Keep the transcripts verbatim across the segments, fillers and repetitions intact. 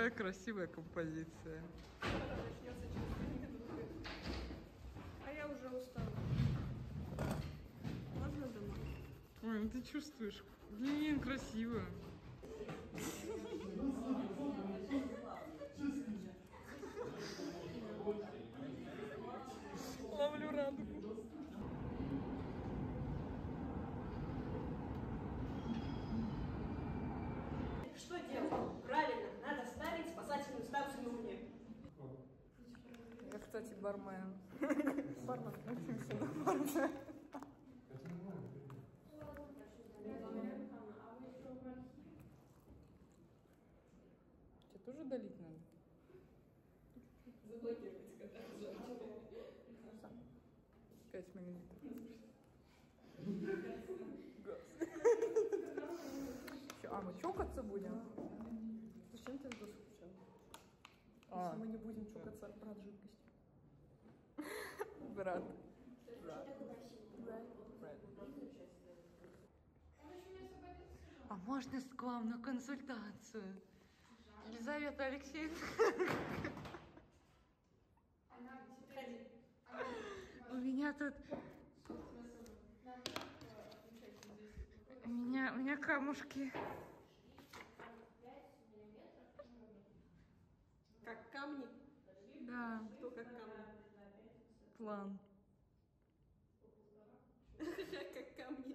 Какая красивая композиция. А я уже устала. Можно домой? Ой, ну ты чувствуешь. Блин, красиво. Ловлю радугу. Что делать? Правильно, надо ставить спасательную станцию на Луне. Я, кстати, бармен. Бармен, учимся на бармен. Тебе тоже долить надо? Заблокировать, когда Пять миллилитров. Че, а мы чокаться будем? Зачем ты это скучал? А. Если мы не будем чокаться, брат жидкость. Брат. А можно к вам на консультацию? Елизавета Алексеевна. У меня тут... У меня, у меня камушки. Как камни? Да. Кто как камни? План. Как камни.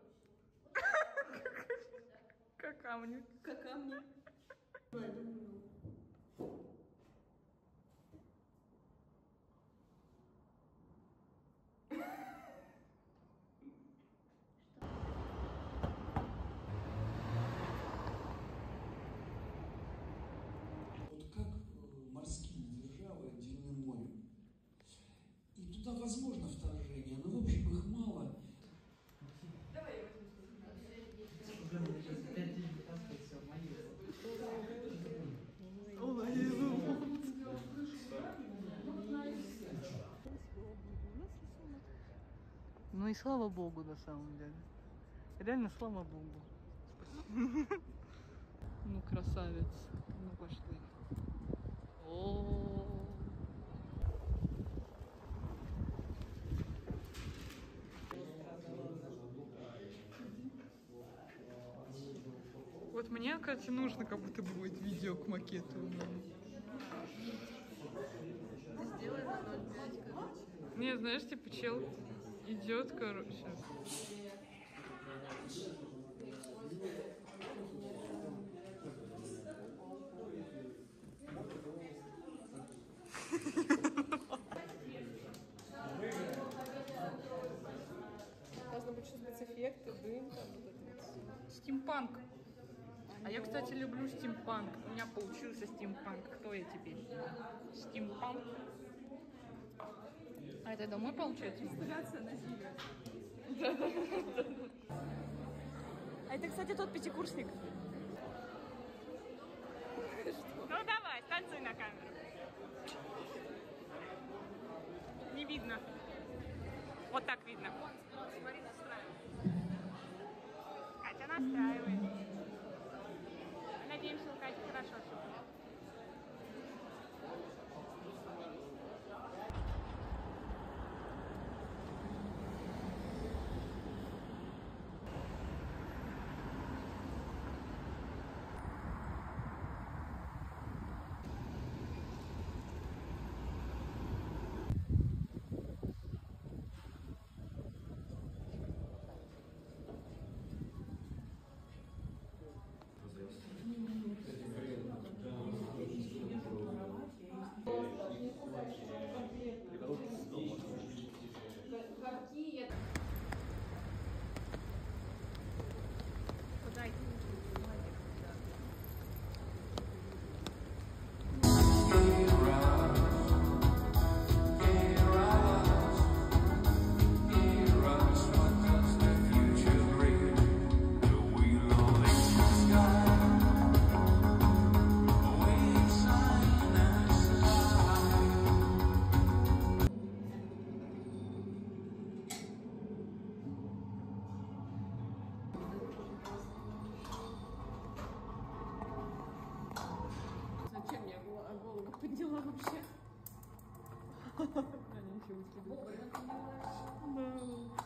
Как камни. Как камни. Вот как морские державы отделены морем. И туда возможно вторжение, но в общем их мало. Давай я Ну и слава богу, на самом деле. Реально слава богу. Ну, красавец. Ну, пошли. О-о-о. Вот мне, кстати, нужно как будто бы будет видео к макету. сделай на ноль пять, короче. Не, знаешь, типа чел идет, короче. Должно быть что спецэффекты, дым, там вот это вот. Стимпанк. А я, кстати, люблю стимпанк. У меня получился стимпанк. Кто я теперь? Стимпанк. А это домой получается? Инсталляция насилия. А это, кстати, тот пятикурсник. Ну давай, станцуй на камеру. Не видно. Вот так видно. Вот, смотри, настраивай. Катя настраивает. Надеемся, у Кати хорошо все будет. Они еще выследуют. Да.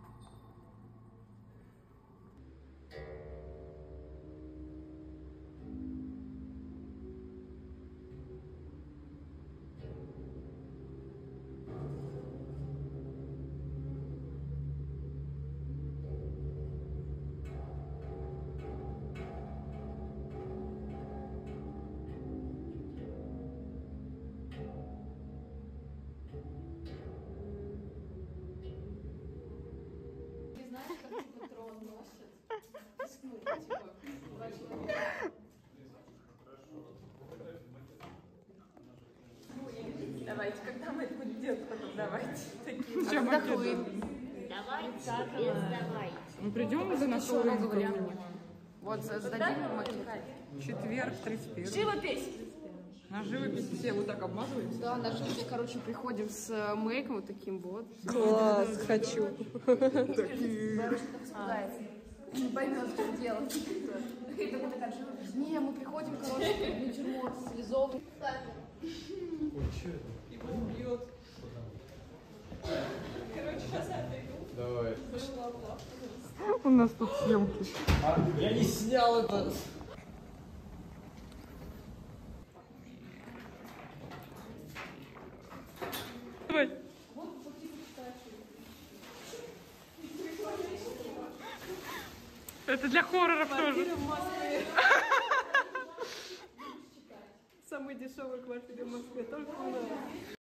Давайте, когда мы это будем делать, потом давайте. Такие. Чем Отдохнем. Давайте, без давайте. Мы придем до нашего рынка. Вот зададим макет. Четверг, тридцать первый. Живопись! На живопись все вот так обмазываемся. Да, на живопись, короче, приходим с мейком вот таким вот. Класс, хочу. Не поймет, что делать. И такой такая живопись. Не, мы приходим, короче, в натюрморт стилизованный. Ой, что это? Его убьет. Короче, сейчас я отойду. Давай. У нас тут съемки. А, я не снял это. Давай. Это для хорроров тоже. В Москве. Самые дешевые квартиры в Москве. Только у нас.